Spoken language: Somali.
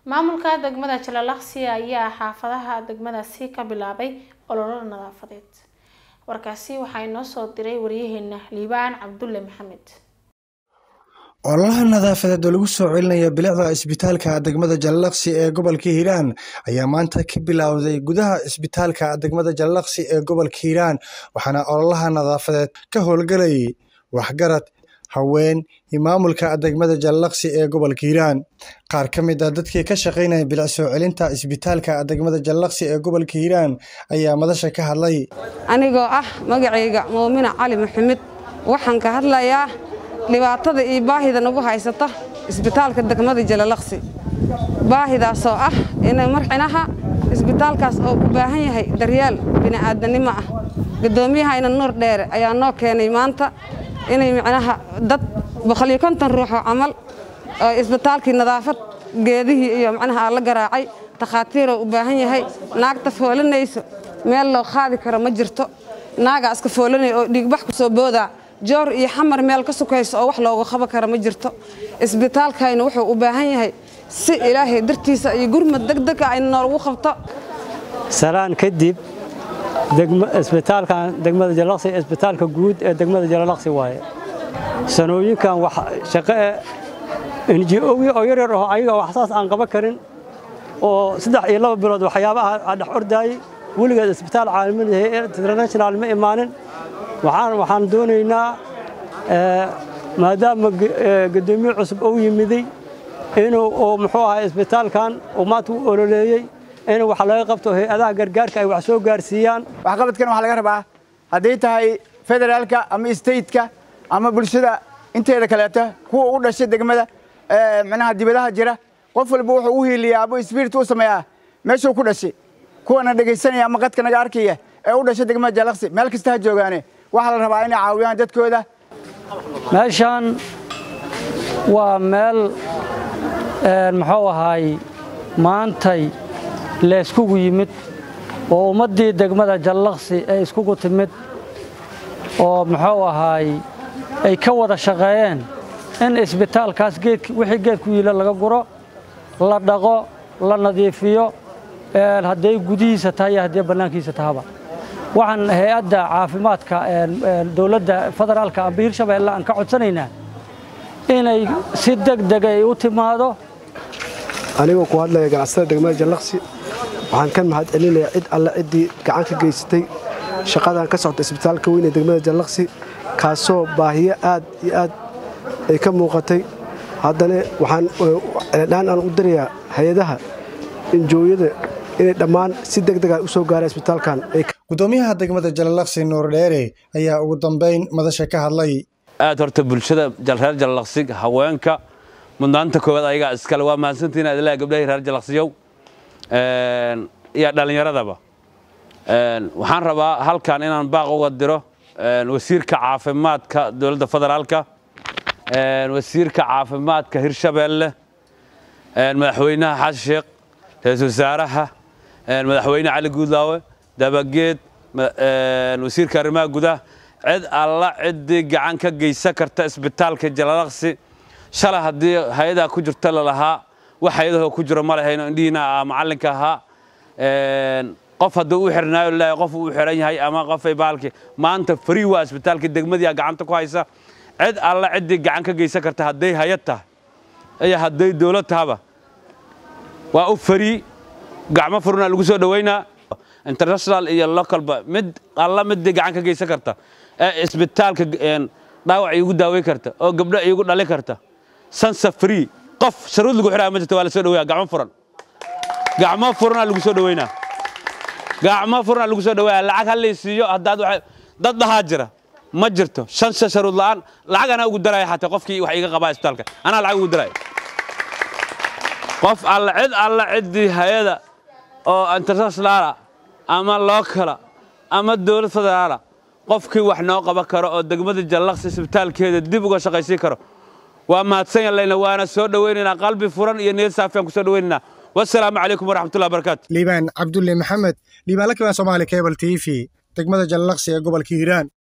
maamulka degmada Jalalaqsi ayaa xaafadaha degmadaasi ka bilaabay olole nadaafadeed. warkaasi waxa inoo soo diray wariyaheena Liibaan Cabdulle Maxamed. ololaha nadaafadeed oo lagu soo celinaya bilicda isbitaalka degmada Jalalaqsi ee gobolka Hiiraan ayaa maanta ka bilowday gudaha isbitaalka degmada Jalalaqsi ee gobolka Hiiraan waxaana ololaha nadaafadeed ka howlgalay waxgarad haween maamulka degmada Jalalaqsi ee gobolka Hiiraan qaar kamid ah dadkii ka shaqeynaya bilic soo celinta isbitaalka degmada Jalalaqsi ee gobolka Hiiraan ayaa madasha ka hadlay anigoo ah magacayga Muumina Cali Maxamed waxaan ka hadlayaa dhibaatada iyo baahida nagu haysata isbitaalka degmada Jalalaqsi baahidaas oo ah in marxinaha isbitaalkaas oo u baahan yahay daryeel bini'aadanimo ah gudoomiyaha Nuur Dheere ayaa noo keenay maanta inay macnaha dad 150 ruux oo amal isbitaalkii nadaafad geedihii iyo macnaha la garaacay takhaatiir u baahan yahay naagta foolanayso meel loo qaadi karo ma jirto naaga iska foolanay oo dhigbax ku soo booda joor iyo xamar meel ka sukayso oo wax looga qaban karo ma jirto isbitaalkayna wuxuu u baahan yahay si ilaahay dartiisa iyo gurmad degdeg ah in noogu qabto salaan kadib isbitaalka degmada Jalalaqsi isbitaalka guud ee degmada Jalalaqsi waaye sanooyinkan wax shaqo NGO oo yar oo ayaga wax saas aan qaban karin oo 3 iyo 2 bilood waxyaabaha dhex ordaay waligeed isbitaal caalami ah international ma imaanin waxaan doonaynaa maadaama gudoomiye cusub oo yimiday inuu muxuu ahaa isbitaalkan oo maanta u ololeeyay in wax laga qabto hay'adaha gargaarka ay wax soo gaarsiiyaan wax qabadkan waxa laga rabaa haday tahay federaalka ama state-ka ama bulshada inteeda kaleeta kuwa u dhashay degmada macnaha dibadaha jira qof walba wuxuu u hiiliyaa abo spirit u sameeyaa meesha ku dhashay kuwana dhageysanaya ama qadka naga arkaya ee u dhashay degmada Jalalaqsi meel kasta ha joogaane waxa la rabaa inay caawiyaan dadkooda meeshan waa meel muxuu ahaay maantay la iskugu yimid oo ummadii degmada Jalalaqsi ay iskugu timid oo muxuu ahaay ay ka wada shaqeeyeen in isbitaalkaas wixii geed ku yiila laga guro la dhaqo la nadiifiyo haday gudihiisa tahay haday banaankiisa tahaba waxaan hay'adda caafimaadka dawladda federaalka ama Hirshabeelle aan ka codsanaynaa inay si degdeg ah u timaado anigoo ku hadlaya ganacsatada degmada Jalalaqsi waxaan ka mahad celinayaa cid alla cidii gacan ka geysatay shaqadan ka socota isbitaalka weyn ee degmada Jalalaqsi kaasoo baahiyo aad iyo aad ay ka muuqatay haddana waxaan aan u dirayaa hay'adaha injooyada inay dhammaan si degdeg ah u soo gaaraan isbitaalkan gudoomiyaha degmada Jalalaqsi Nuur Dheere ayaa ugu dambeyn madasha ka hadlay aad horta bulshada reer Jalalaqsi haweenka mudnaanta koowaad ayaga iskale waa mahadsantiin aad ilaa gabdhaha reer Jalalaqsiyow iyo dhalinyaradaba waxaan rabaa halkan inaan baaq uga diro wasiirka caafimaadka dawladda federaalka wasiirka caafimaadka Hirshabeelle madaxweynaha Xasan Sheekh ra'iisul wasaaraha madaxweyne Cali Guudlaawe dabageed wasiirka arrimaha gudaha cid alla cidii gacan ka geysan karta isbitaalka Jalalaqsi shalay hadii hay'adaha ku jirta la lahaa wax hay'adaha ku jira ma lahayn indhiina macalinka ahaa qof haduu u xirnaayo ilaa qof uu xiran yahay ama qof ay baalki maanta free waa isbitaalka degmada gacanta ku haysa cid alla cidii gacan ka geysan karta haday hay'ad tahay ay haday dawlad tahaba waa u free gacmo furna lagu soo dhaweynaa international iyo local mid alla mid gacan ka geysan karta isbitaalka dhaawac igu daaweey karta oo gabdho igu dhali karta sansa free qof sharuud lagu xiraa ma jirto waa la soo dhaweeyaa gacmo furna lagu soo dhaweynaa gacmo furna lagu soo dhaweeyaa lacag hal leesiyo hadaad dad dhaha jira ma jirto shan sharuud la'aan lacag ana ugu daray xataa qofkii wax iga qabaa isbitaalka ana lacag ugu daray qof alla cidii hay'ada oo international ama local ama dawlad federaal qofkii wax noo qaban karo oo degmada Jalalaqsi isbitaalkeeda dib uga shaqaysiin karo waa mahadsan yahay waana soo dhaweynaa qalbi furan iyo niyad saafi aan ku soo dhaweynaa wassalaamu calaykum waraxmatullaahi wabarakaatu Liibaan Cabdulle Maxamed Liibaan la Soomaali Cable TV degmada Jalalaqsi ee gobolka Hiiraan